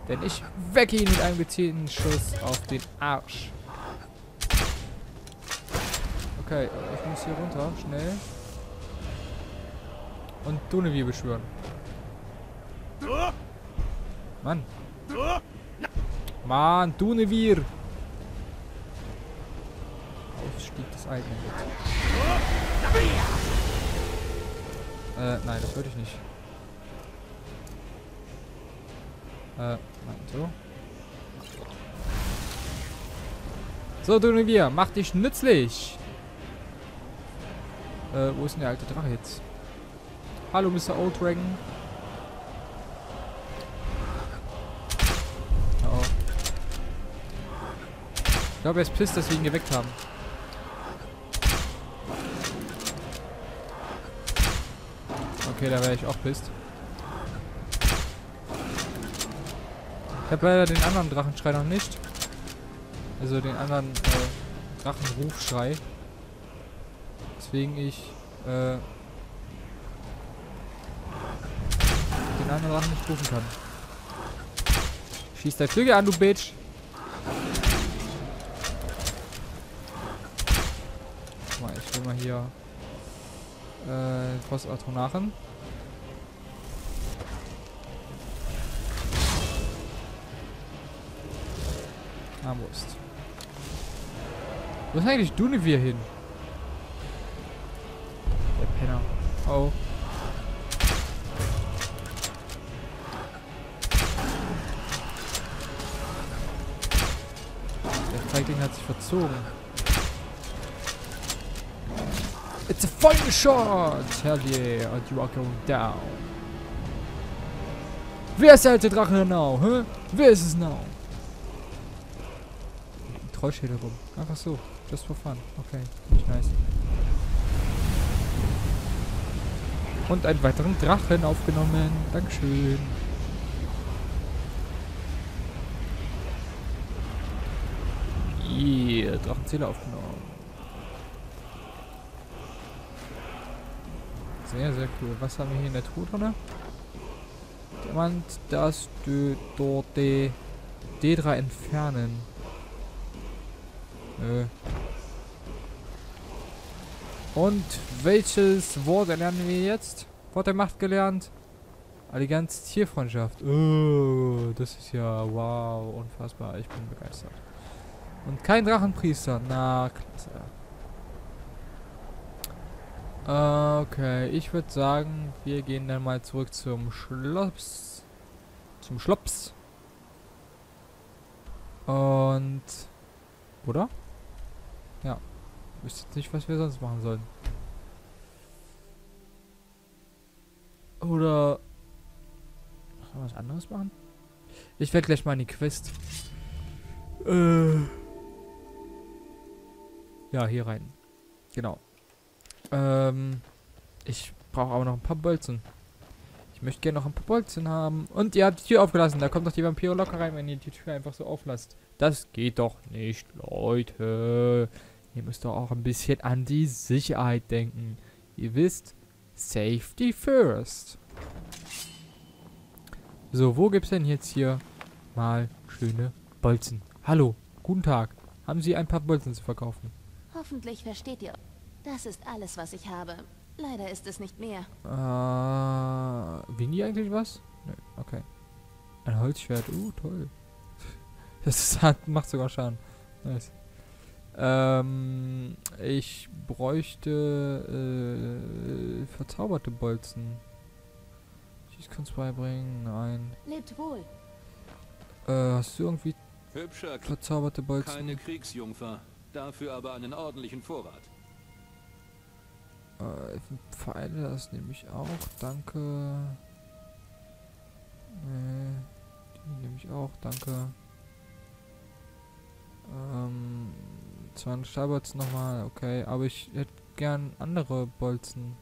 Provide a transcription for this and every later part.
Denn ich wecke ihn mit einem gezielten Schuss auf den Arsch. Okay, ich muss hier runter, schnell. Und Dunevir beschwören. Mann. Mann, Dunevir. Aufstieg des eigenen. Nein, das wollte ich nicht. Nein, so. So, Dunevir, mach dich nützlich. Wo ist denn der alte Drache jetzt? Hallo, Mr. Old Dragon. Oh. Ich glaube, er ist pisst, dass wir ihn geweckt haben. Okay, da wäre ich auch pisst. Ich habe leider den anderen Drachenschrei noch nicht. Also den anderen Drachenrufschrei. Deswegen ich den anderen Drachen nicht rufen kann. Schieß dein Flügel an, du Bitch! Guck mal, ich will mal hier Postatronachen. Armbrust. Wo ist eigentlich Dunevir hin? Der Penner. Oh. Der Feigling hat sich verzogen. It's a final shot! Hell yeah, and you are going down. Wer ist der alte Drache now? Hä? Wer ist es now? Trollschädel rum. Einfach so. Just for fun. Okay. Nicht nice. Und einen weiteren Drachen aufgenommen. Dankeschön. Yeah, Drachenzähler aufgenommen. Sehr, sehr cool. Was haben wir hier in der Truhe drin? Jemand, das dort D3 entfernen. Und welches Wort erlernen wir jetzt? Wort der Macht gelernt. Allianz Tierfreundschaft. Oh, das ist ja wow, unfassbar. Ich bin begeistert. Und kein Drachenpriester. Na, klasse. Okay, ich würde sagen, wir gehen dann mal zurück zum Schloss. Zum Schlops. Und... Oder? Ja. Ich wüsste jetzt nicht, was wir sonst machen sollen. Oder... Sollen wir was anderes machen? Ich werde gleich mal in die Quest. Ja, hier rein. Genau. Ich brauche aber noch ein paar Bolzen. Ich möchte gerne noch ein paar Bolzen haben. Und ihr habt die Tür aufgelassen. Da kommt doch die Vampire locker rein, wenn ihr die Tür einfach so auflasst. Das geht doch nicht, Leute. Ihr müsst doch auch ein bisschen an die Sicherheit denken. Ihr wisst, Safety first. So, wo gibt's denn jetzt hier mal schöne Bolzen? Hallo, guten Tag. Haben Sie ein paar Bolzen zu verkaufen? Hoffentlich versteht ihr. Das ist alles, was ich habe. Leider ist es nicht mehr. Wiegen die eigentlich was? Nö, okay. Ein Holzschwert, toll. Das macht sogar Schaden. Nice. Ich bräuchte verzauberte Bolzen. Schießkunst beibringen? Nein. Lebt wohl. Hast du irgendwie Hübscher verzauberte Bolzen? keine Kriegsjungfer, dafür aber einen ordentlichen Vorrat. Pfeile, das nehme ich auch. Danke. Die nehme ich auch. Danke. 200 Stahlbolzen nochmal. Okay, aber ich hätte gern andere Bolzen.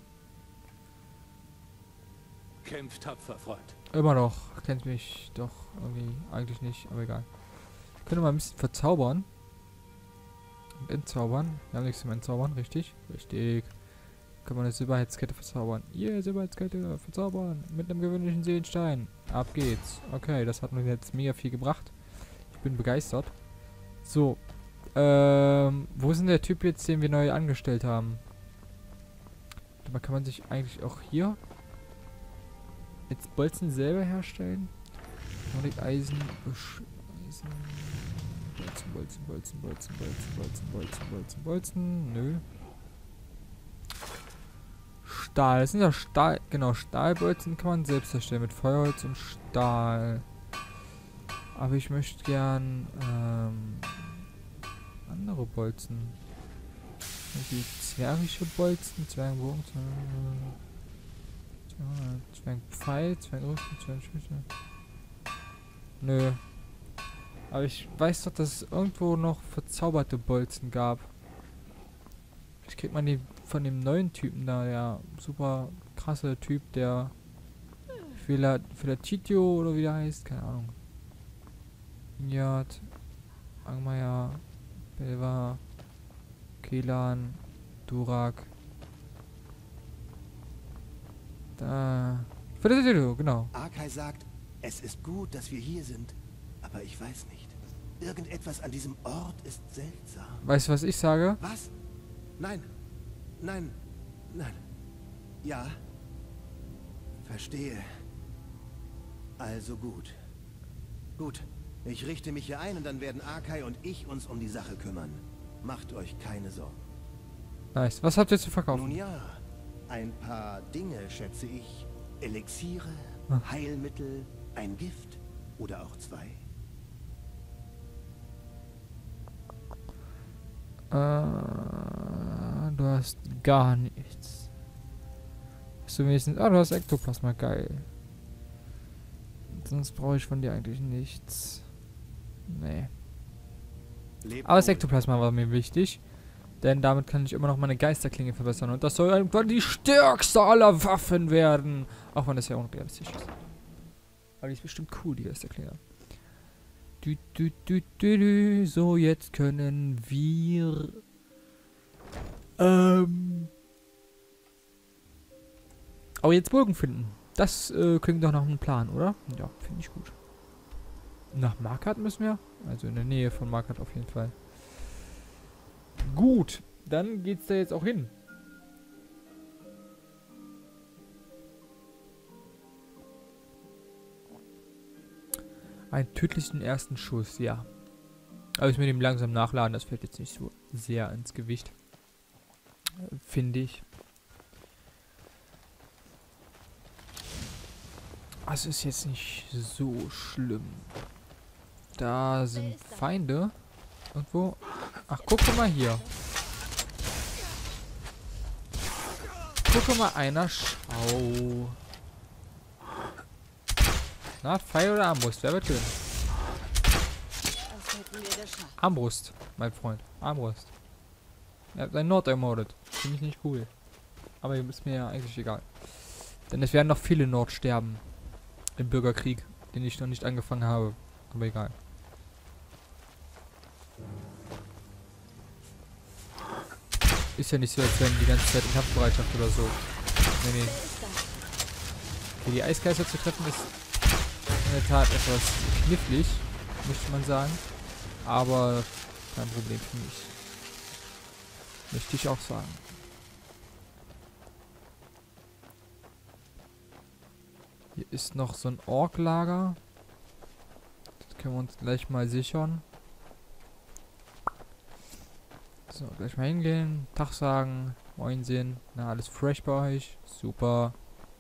Kämpft tapfer, Freund. Immer noch. Kennt mich doch irgendwie eigentlich nicht, aber egal. Ich könnte mal ein bisschen verzaubern. Und entzaubern. Wir haben nichts zum Entzaubern, richtig? Richtig. Kann man eine Silberheizkette verzaubern. Yeah, Silberheizkette verzaubern. Mit einem gewöhnlichen Seelenstein. Ab geht's. Okay, das hat mir jetzt mega viel gebracht. Ich bin begeistert. So. Wo ist denn der Typ jetzt, den wir neu angestellt haben? Da kann man sich eigentlich auch hier jetzt Bolzen selber herstellen. Nordic Eisen, Eisen. Bolzen. Nö. Stahl. Das sind ja Stahl. Genau, Stahlbolzen kann man selbst erstellen mit Feuerholz und Stahl. Aber ich möchte gern andere Bolzen. Die zwergische Bolzen, Zwergenbogen, Zwergenpfeil, Zwergenrüstung, Zwergenschüsse. Nö. Aber ich weiß doch, dass es irgendwo noch verzauberte Bolzen gab. Vielleicht kriegt man die von dem neuen Typen da, der super krasse Typ, der Filatitio oder wie der heißt, keine Ahnung. Inyat, Angmeier, Belva, Kelan, Durak. Da. Filatitio, genau. Arkai sagt, es ist gut, dass wir hier sind, aber ich weiß nicht. Irgendetwas an diesem Ort ist seltsam. Weißt du, was ich sage? Was? Nein. Nein. Nein. Ja. Verstehe. Also gut. Gut. Ich richte mich hier ein und dann werden Arkai und ich uns um die Sache kümmern. Macht euch keine Sorgen. Nice. Was habt ihr zu verkaufen? Nun ja, ein paar Dinge, schätze ich. Elixiere, Heilmittel, ein Gift oder auch zwei. Du hast gar nichts. Hast du wenigstens... Ah, du hast Ektoplasma, geil. Sonst brauche ich von dir eigentlich nichts. Nee. Aber das Ektoplasma war mir wichtig. Denn damit kann ich immer noch meine Geisterklinge verbessern. Und das soll irgendwann die stärkste aller Waffen werden. Auch wenn das ja unrealistisch ist. Aber die ist bestimmt cool, die Geisterklinge. So, jetzt können wir... Aber jetzt Burgen finden. Das klingt doch nach einem Plan, oder? Ja, finde ich gut. Nach Markart müssen wir? Also in der Nähe von Markart auf jeden Fall. Gut, dann geht's da jetzt auch hin. Einen tödlichen ersten Schuss, ja. Aber ich mit dem langsam nachladen, das fällt jetzt nicht so sehr ins Gewicht. Finde ich. Es ist jetzt nicht so schlimm. Da sind Feinde. Irgendwo. Ach, guck mal hier. Guck mal einer. Schau. Na, Pfeil oder Armbrust? Wer wird gewinnen? Armbrust, mein Freund. Armbrust. Er hat seinen Nord ermordet. Finde ich nicht cool. Aber ist mir ja eigentlich egal. Denn es werden noch viele Nord sterben. Im Bürgerkrieg, den ich noch nicht angefangen habe. Aber egal. Ist ja nicht so, als wären die ganze Zeit in Kampfbereitschaft oder so. Nee. Okay, die Eisgeister zu treffen ist in der Tat etwas knifflig, möchte man sagen. Aber kein Problem für mich. Möchte ich auch sagen. Hier ist noch so ein Ork-Lager. Das können wir uns gleich mal sichern. So, gleich mal hingehen. Tag sagen. Moin sehen. Na, alles fresh bei euch. Super.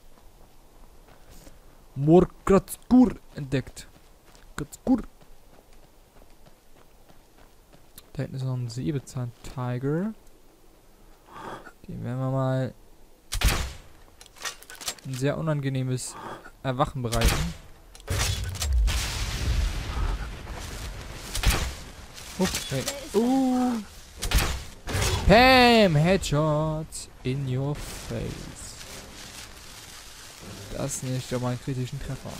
Morkratskur entdeckt. Kratskur. Da hinten ist noch ein Säbelzahn-Tiger. Den werden wir mal ein sehr unangenehmes Erwachen bereiten. Okay. Pam! Headshot in your face. Das nicht, aber einen kritischen Treffer.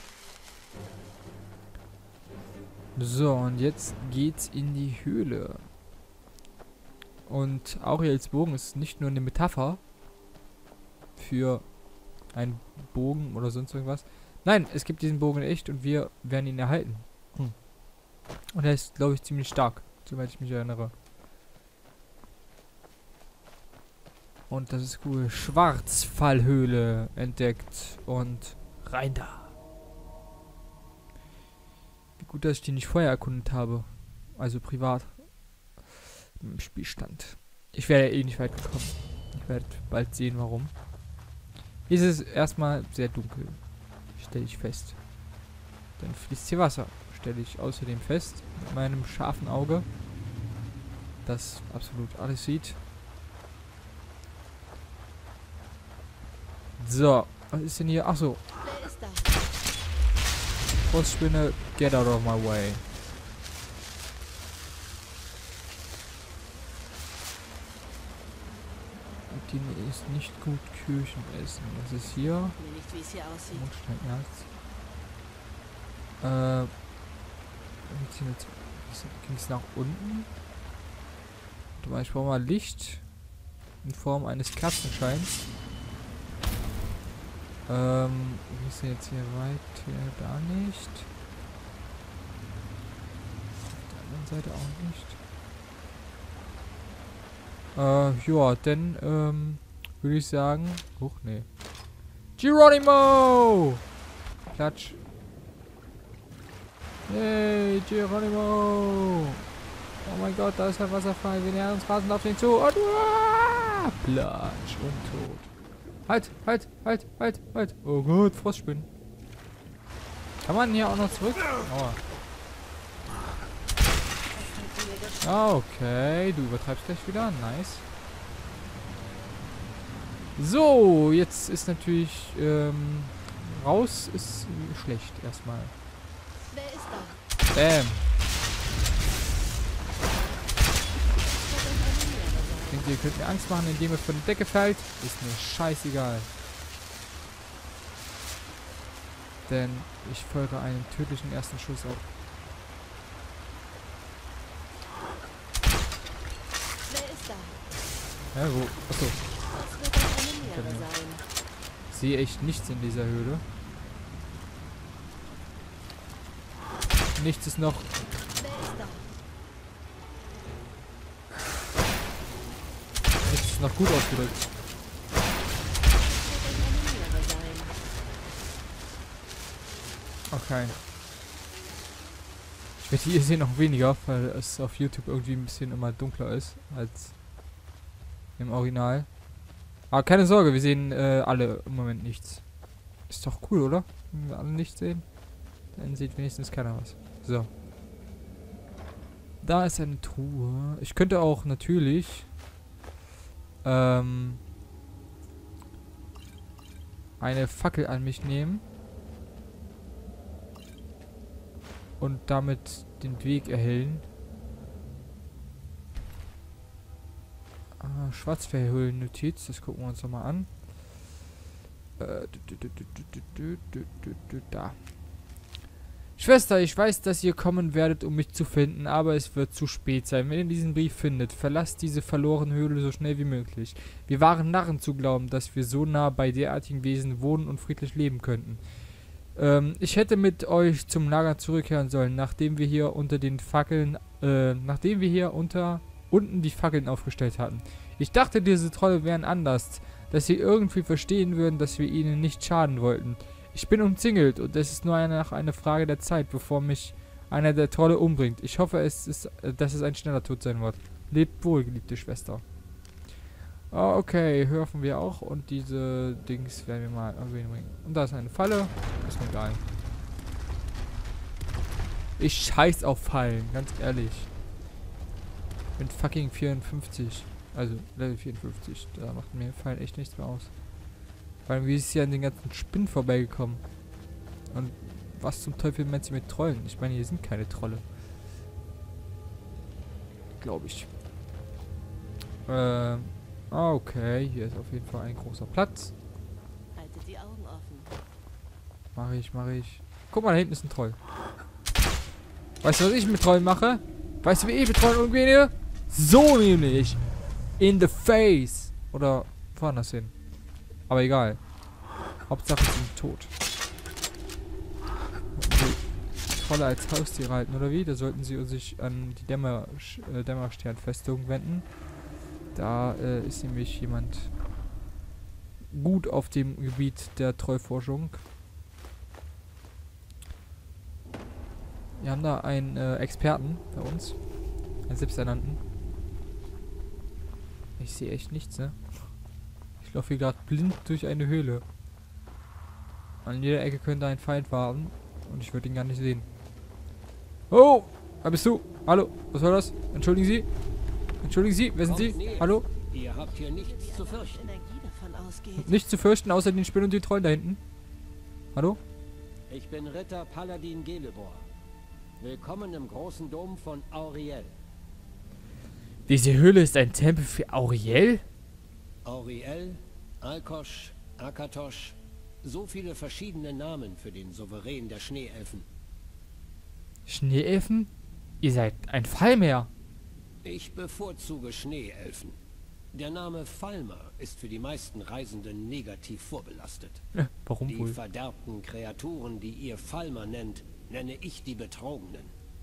So, und jetzt geht's in die Höhle. Und Auriels Bogen ist nicht nur eine Metapher, für einen Bogen oder sonst irgendwas. Nein, es gibt diesen Bogen echt und wir werden ihn erhalten. Und er ist, glaube ich, ziemlich stark, soweit ich mich erinnere. Und das ist cool. Schwarzfallhöhle entdeckt und rein da. Wie gut, dass ich die nicht vorher erkundet habe. Also privat. Im Spielstand. Ich wäre eh nicht weit gekommen. Ich werde bald sehen, warum. Hier ist es erstmal sehr dunkel. Stelle ich fest. Dann fließt hier Wasser. Stelle ich außerdem fest. Mit meinem scharfen Auge. Das absolut alles sieht. So. Was ist denn hier? Achso. Wer ist da? Frostspinne, get out of my way. Die ist nicht gut Küchen essen. Was ist hier? Mir nicht, wie es hier aussieht. Mondsteinerz. Ging es nach unten? Warte mal, ich brauche mal Licht in Form eines Kerzenscheins. Wie ist denn jetzt hier weiter? Da nicht. Auf der anderen Seite auch nicht. Ja, dann würde ich sagen. Huch, nee. Geronimo! Klatsch. Hey, Geronimo! Oh mein Gott, da ist ein Wasserfall. Wir nähern uns rasend auf den zu. Und Platsch und tot. Halt. Oh Gott, Frostspinnen. Kann man hier auch noch zurück? Aua. Okay, du übertreibst gleich wieder. Nice. So, jetzt ist natürlich, raus ist schlecht erstmal. Wer ist da? Bam. Denkt ihr, könnt mir Angst machen, indem ihr von der Decke fällt? Ist mir scheißegal. Denn ich folge einen tödlichen ersten Schuss auf. Wer ist da? Ja, wo? Achso. Das wird eine Lehre sein. Ich sehe echt nichts in dieser Höhle. Nichts ist noch. Wer ist da? Nichts ist noch gut ausgedrückt. Das wird eine Lehre sein. Okay. Ich werde hier sehen noch weniger, weil es auf YouTube irgendwie ein bisschen immer dunkler ist als im Original. Aber keine Sorge, wir sehen alle im Moment nichts. Ist doch cool, oder? Wenn wir alle nichts sehen, dann sieht wenigstens keiner was. So. Da ist eine Truhe. Ich könnte auch natürlich eine Fackel an mich nehmen und damit den Weg erhellen. Schwarzfellhöhlen-Notiz, das gucken wir uns nochmal an. Da. Schwester, ich weiß, dass ihr kommen werdet, um mich zu finden, aber es wird zu spät sein. Wenn ihr diesen Brief findet, verlasst diese verlorene Höhle so schnell wie möglich. Wir waren Narren zu glauben, dass wir so nah bei derartigen Wesen wohnen und friedlich leben könnten. Ich hätte mit euch zum Lager zurückkehren sollen, nachdem wir hier unter den Fackeln, unten die Fackeln aufgestellt hatten. Ich dachte, diese Trolle wären anders, dass sie irgendwie verstehen würden, dass wir ihnen nicht schaden wollten. Ich bin umzingelt und es ist nur eine Frage der Zeit, bevor mich einer der Trolle umbringt. Ich hoffe, dass es ein schneller Tod sein wird. Lebt wohl, geliebte Schwester. Oh, okay, hören wir auch. Und diese Dings werden wir mal erwähnen. Und da ist eine Falle. Ist mir egal. Ich scheiß auf Fallen, ganz ehrlich. Mit fucking 54. Also Level 54. Da macht mir Fallen echt nichts mehr aus. Weil wie ist hier an den ganzen Spinnen vorbeigekommen? Und was zum Teufel meint sie mit Trollen? Ich meine, hier sind keine Trolle. Glaube ich. Okay, hier ist auf jeden Fall ein großer Platz. Haltet die Augen offen. Mach ich. Guck mal, da hinten ist ein Troll. Weißt du, was ich mit Trollen mache? Weißt du, wie ich mit Trollen umgehe? So nämlich. In the face. Oder woanders hin. Aber egal. Hauptsache sie sind tot. Die Trolle als Haustiere halten, oder wie? Da sollten sie sich an die Dämmersternfestung wenden. Da ist nämlich jemand gut auf dem Gebiet der Trollforschung. Wir haben da einen Experten bei uns. Einen selbsternannten. Ich sehe echt nichts, ne? Ich laufe hier gerade blind durch eine Höhle. An jeder Ecke könnte ein Feind warten. Und ich würde ihn gar nicht sehen. Oh! Wer bist du? Hallo? Was war das? Entschuldigen Sie? Entschuldigen Sie? Wer sind Sie? Hallo? Ihr habt hier nichts zu fürchten. Energie davon ausgeht. Nichts zu fürchten, außer den Spinnen und den Trollen da hinten. Hallo? Ich bin Ritter Paladin Gelebor. Willkommen im großen Dom von Auriel. Diese Höhle ist ein Tempel für Auriel? Auriel, Alkosch, Akatosch, so viele verschiedene Namen für den Souverän der Schneeelfen. Schneeelfen? Ihr seid ein Fallmeer. Ich bevorzuge Schneeelfen. Der Name Falmer ist für die meisten Reisenden negativ vorbelastet. Warum Die wohl? verderbten Kreaturen, die ihr Falmer nennt, nenne ich die Betrogenen.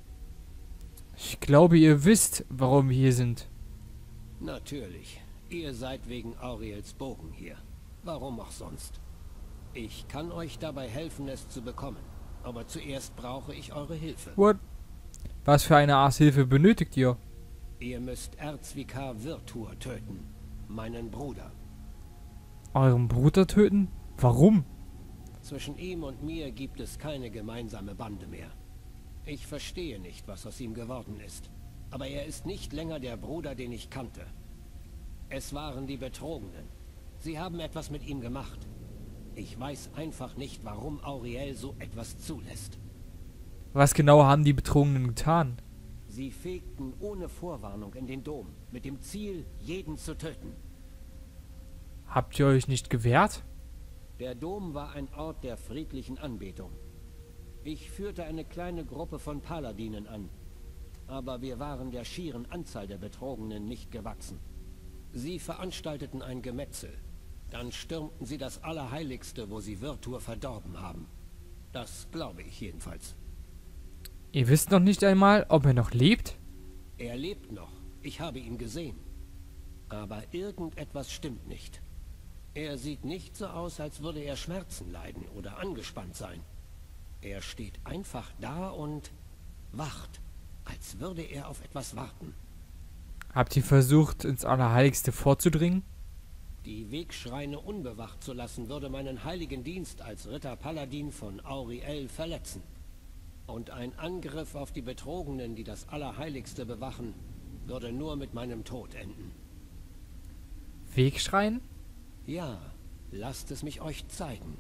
Ich glaube, ihr wisst, warum wir hier sind. Natürlich. Ihr seid wegen Auriels Bogen hier. Warum auch sonst? Ich kann euch dabei helfen, es zu bekommen. Aber zuerst brauche ich eure Hilfe. What? Was für eine Art Hilfe benötigt ihr? Ihr müsst Erzvikar Virtur töten. Meinen Bruder. Euren Bruder töten? Warum? Zwischen ihm und mir gibt es keine gemeinsame Bande mehr. Ich verstehe nicht, was aus ihm geworden ist. Aber er ist nicht länger der Bruder, den ich kannte. Es waren die Betrogenen. Sie haben etwas mit ihm gemacht. Ich weiß einfach nicht, warum Auriel so etwas zulässt. Was genau haben die Betrogenen getan? Sie fegten ohne Vorwarnung in den Dom, mit dem Ziel, jeden zu töten. Habt ihr euch nicht gewehrt? Der Dom war ein Ort der friedlichen Anbetung. Ich führte eine kleine Gruppe von Paladinen an, aber wir waren der schieren Anzahl der Betrogenen nicht gewachsen. Sie veranstalteten ein Gemetzel. Dann stürmten sie das Allerheiligste, wo sie Virtur verdorben haben. Das glaube ich jedenfalls. Ihr wisst noch nicht einmal, ob er noch lebt? Er lebt noch. Ich habe ihn gesehen. Aber irgendetwas stimmt nicht. Er sieht nicht so aus, als würde er Schmerzen leiden oder angespannt sein. Er steht einfach da und wacht, als würde er auf etwas warten. Habt ihr versucht, ins Allerheiligste vorzudringen? Die Wegschreine unbewacht zu lassen, würde meinen heiligen Dienst als Ritter Paladin von Auriel verletzen. Und ein Angriff auf die Betrogenen, die das Allerheiligste bewachen, würde nur mit meinem Tod enden. Wegschreien? Ja, lasst es mich euch zeigen.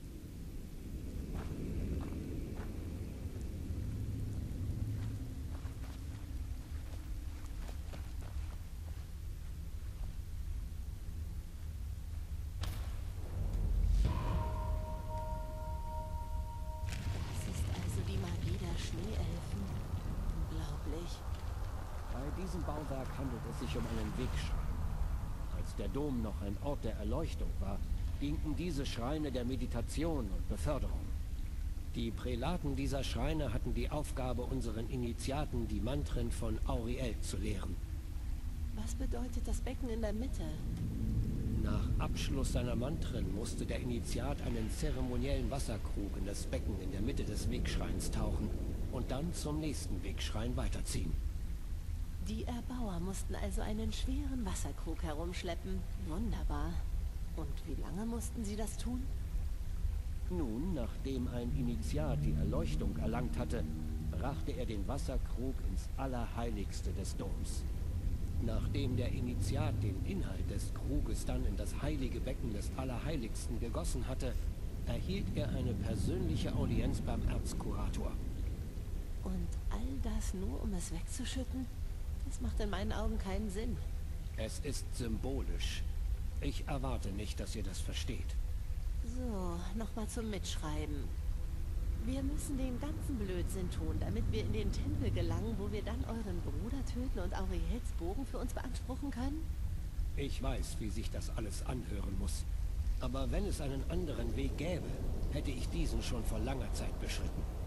Bei diesem Bauwerk handelt es sich um einen Wegschrein. Als der Dom noch ein Ort der Erleuchtung war, dienten diese Schreine der Meditation und Beförderung. Die Prälaten dieser Schreine hatten die Aufgabe, unseren Initiaten die Mantren von Auriel zu lehren. Was bedeutet das Becken in der Mitte? Nach Abschluss seiner Mantren musste der Initiat einen zeremoniellen Wasserkrug in das Becken in der Mitte des Wegschreins tauchen und dann zum nächsten Wegschrein weiterziehen. Die Erbauer mussten also einen schweren Wasserkrug herumschleppen. Wunderbar. Und wie lange mussten sie das tun? Nun, nachdem ein Initiat die Erleuchtung erlangt hatte, brachte er den Wasserkrug ins Allerheiligste des Doms. Nachdem der Initiat den Inhalt des Kruges dann in das heilige Becken des Allerheiligsten gegossen hatte, erhielt er eine persönliche Audienz beim Erzkurator. Und all das nur, um es wegzuschütten? Das macht in meinen Augen keinen Sinn. Es ist symbolisch. Ich erwarte nicht, dass ihr das versteht. So, nochmal zum Mitschreiben. Wir müssen den ganzen Blödsinn tun, damit wir in den Tempel gelangen, wo wir dann euren Bruder töten und Auriels Bogen für uns beanspruchen können? Ich weiß, wie sich das alles anhören muss. Aber wenn es einen anderen Weg gäbe, hätte ich diesen schon vor langer Zeit beschritten.